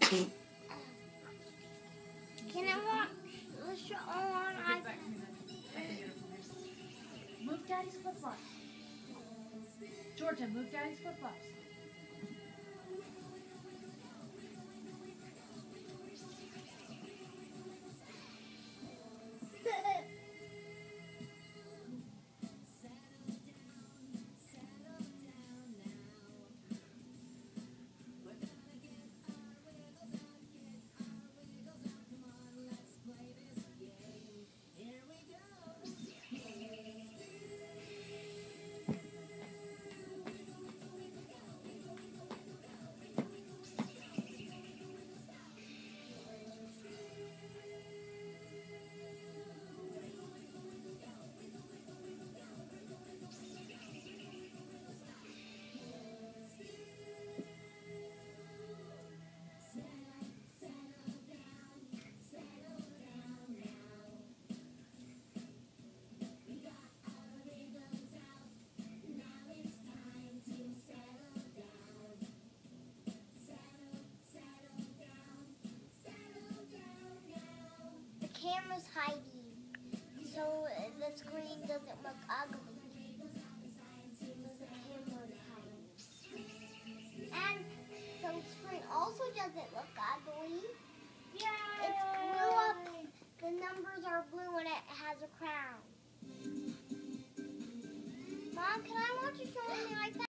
Can I watch the show on iPad? Move Daddy's flip-flops. Georgia, move Daddy's flip-flops. The camera's hiding, so the screen doesn't look ugly. So the camera's hiding. And so the screen also doesn't look ugly. Yay! It's blue up. The numbers are blue and it has a crown. Mom, can I watch a show on the iPad?